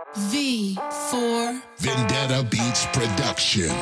V4 Vendetta Beats Production.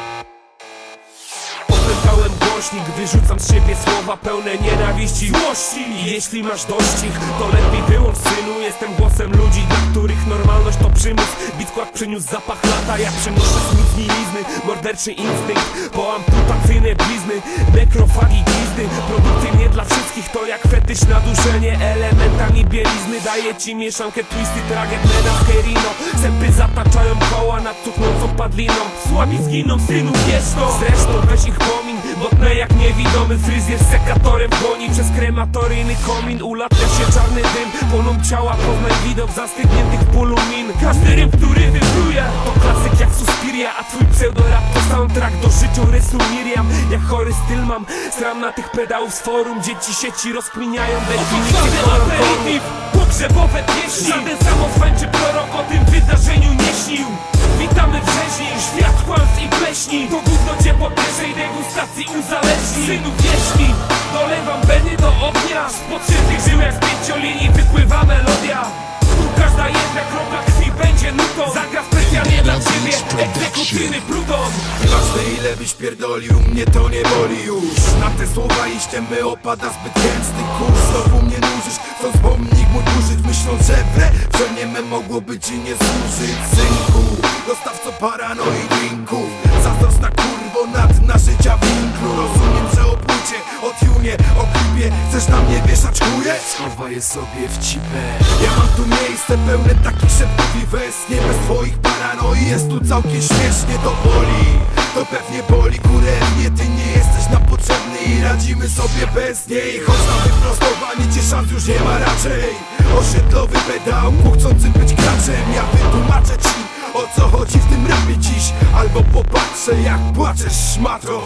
Opętałem głośnik, wyrzucam z siebie słowa pełne nienawiści, złości. I jeśli masz dość ich, to lepiej wyłącz, synu. Jestem głosem ludzi, dla których normalność to przymus. Bitkład przyniósł zapach lata, ja przynoszę smród mielizny. Morderczy instynkt, po amputacyjne blizny, nekrofagi glizny. Produkty nie dla wszystkich, to jak fetysz na duszenie elementami bielizny. Daję ci mieszankę twisty, traget, Kerino. Sępy zataczają koła nad cuchnącą padliną. Słabi zginą, synu, wiesz to. Zresztą weź ich pomin, bo tnę jak niewidomy fryzjer z sekatorem goni przez krematoryjny komin. Ulatnia się czarny dym, płoną ciała, poznaj widok zastygniętych w polu min. Każdy rym, który wypluje, to klasyk jak Suspiria, a twój pseudorap to soundtrack do życiorysu Miriam. Jak chory styl mam, sram na tych pedałów z forum. Dzieci sieci rozkminiają definicję aperitif, pogrzebowe pieśni. Żaden samozwańczy prorok o tym wydarzeniu nie śnił. Witamy wrzeźni, świat kłamstw i pleśni. To gówno cię po pierwszej degustacji uzależni. Synu, wierz mi, dolewam beny do ognia. Z podszczytych żył jak z pięciolinii wypływa melodia. Tu każda jedna kropla krwi będzie nutą. Zagra specjalnie dla ciebie egzekucyjny Pluton. Nieważne ile byś pierdolił, mnie to nie boli już. Na te słowa iście my opada zbyt gęsty kurs. Znowu mnie nużysz, chcąc pomnik mój użyć, myśląc, że wre nieme mogłoby ci nie służyć. Synku, dostawco paranoi drinków, zazdrosna kurwo nad na życia winklu. Rozumiem, że o płycie, od Junie, o klipie chcesz na mnie wieszać chuje? Schowaj je sobie w cipę. Ja mam tu miejsce pełne takich szeptów i wes. Nie bez twoich paranoi, jest tu całkiem śmiesznie. To boli, to pewnie boli kurewnie. Ty nie jesteś nam potrzebny i radzimy sobie bez niej. Choć na wyprostowanie cię szans już nie ma raczej. Osiedlowy pedał, chcący być graczem. Ja wytłumaczę ci, o co chodzi w tym rapie dziś. Albo popatrzę jak płaczesz, szmato.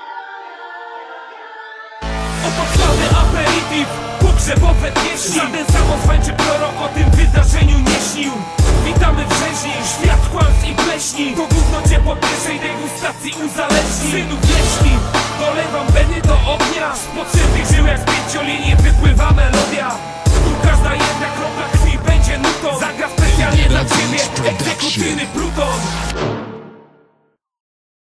Oto sławny aperitif, pogrzebowe pieśni. Żaden samozwańczy prorok o tym wydarzeniu nie śnił. Witamy wrzeźni, świat kłamstw i pleśni. To gówno cię po pierwszej degustacji uzależni. Synu, wierz mi, dolewam beny do ognia. Z podszczytych żył jak z pięciolinii wypływa melodia. Tu każda jedna kropla krwi będzie nutą. Zagra specjalnie dla ciebie egzekucyjny Pluton.